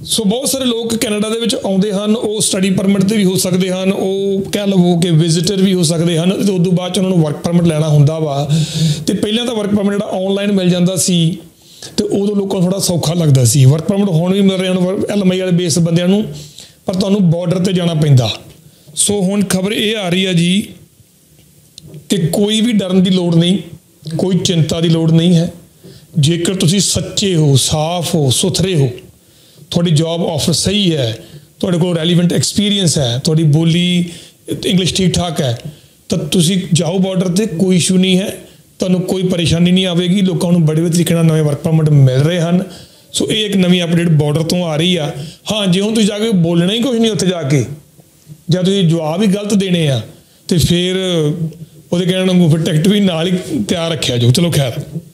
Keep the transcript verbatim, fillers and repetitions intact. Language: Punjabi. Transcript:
ਸੋ ਬਹੁਤ ਸਾਰੇ ਲੋਕ ਕੈਨੇਡਾ ਦੇ ਵਿੱਚ ਆਉਂਦੇ ਹਨ, ਉਹ ਸਟੱਡੀ ਪਰਮਿਟ 'ਤੇ ਵੀ ਹੋ ਸਕਦੇ ਹਨ, ਉਹ ਕਹਿ ਲਵੋ ਕਿ ਵਿਜ਼ਿਟਰ ਵੀ ਹੋ ਸਕਦੇ ਹਨ, ਅਤੇ ਉਦੋਂ ਬਾਅਦ 'ਚ ਉਹਨਾਂ ਨੂੰ ਵਰਕ ਪਰਮਿਟ ਲੈਣਾ ਹੁੰਦਾ ਵਾ। ਅਤੇ ਪਹਿਲਾਂ ਤਾਂ ਵਰਕ ਪਰਮਿਟ ਜਿਹੜਾ ਔਨਲਾਈਨ ਮਿਲ ਜਾਂਦਾ ਸੀ ਅਤੇ ਉਦੋਂ ਲੋਕਾਂ ਨੂੰ ਥੋੜ੍ਹਾ ਸੌਖਾ ਲੱਗਦਾ ਸੀ। ਵਰਕ ਪਰਮਿਟ ਹੁਣ ਵੀ ਮਿਲ ਰਿਹਾ ਹੁਣ ਐਲ ਐਮ ਆਈ ਵਾਲੇ ਬੇਸ ਬੰਦਿਆਂ ਨੂੰ, ਪਰ ਤੁਹਾਨੂੰ ਬਾਰਡਰ 'ਤੇ ਜਾਣਾ ਪੈਂਦਾ। ਸੋ ਹੁਣ ਖਬਰ ਇਹ ਆ ਰਹੀ ਆ ਜੀ ਕਿ ਕੋਈ ਵੀ ਡਰਨ ਦੀ ਲੋੜ ਨਹੀਂ, ਕੋਈ ਚਿੰਤਾ ਦੀ ਲੋੜ ਨਹੀਂ ਹੈ। ਜੇਕਰ ਤੁਸੀਂ ਸੱਚੇ ਹੋ, ਸਾਫ਼ ਹੋ, ਸੁਥਰੇ ਹੋ, ਤੁਹਾਡੀ ਜੋਬ ਆਫਰ ਸਹੀ ਹੈ, ਤੁਹਾਡੇ ਕੋਲ ਰੈਲੀਵੈਂਟ ਐਕਸਪੀਰੀਅੰਸ ਹੈ, ਤੁਹਾਡੀ ਬੋਲੀ ਇੰਗਲਿਸ਼ ਠੀਕ ਠਾਕ ਹੈ, ਤਾਂ ਤੁਸੀਂ ਜਾਓ ਬਾਰਡਰ 'ਤੇ, ਕੋਈ ਇਸ਼ੂ ਨਹੀਂ ਹੈ, ਤੁਹਾਨੂੰ ਕੋਈ ਪਰੇਸ਼ਾਨੀ ਨਹੀਂ ਆਵੇਗੀ। ਲੋਕਾਂ ਨੂੰ ਬੜੇ ਵਧੀਆ ਤਰੀਕੇ ਨਾਲ ਨਵੇਂ ਵਰਕ ਪਰਮਿਟ ਮਿਲ ਰਹੇ ਹਨ। ਸੋ ਇਹ ਇੱਕ ਨਵੀਂ ਅਪਡੇਟ ਬਾਰਡਰ ਤੋਂ ਆ ਰਹੀ ਆ। ਹਾਂ, ਜੇ ਹੁਣ ਤੁਸੀਂ ਜਾ ਕੇ ਬੋਲਣਾ ਹੀ ਕੁਛ ਨਹੀਂ ਉੱਥੇ ਜਾ ਕੇ, ਜਾਂ ਤੁਸੀਂ ਜਵਾਬ ਹੀ ਗਲਤ ਦੇਣੇ ਆ, ਅਤੇ ਫਿਰ ਉਹਦੇ ਕਹਿਣ ਨੂੰ ਫਿਰ ਟਿਕਟ ਵੀ ਨਾਲ ਹੀ ਤਿਆਰ ਰੱਖਿਆ ਜਾਓ। ਚਲੋ ਖੈਰ।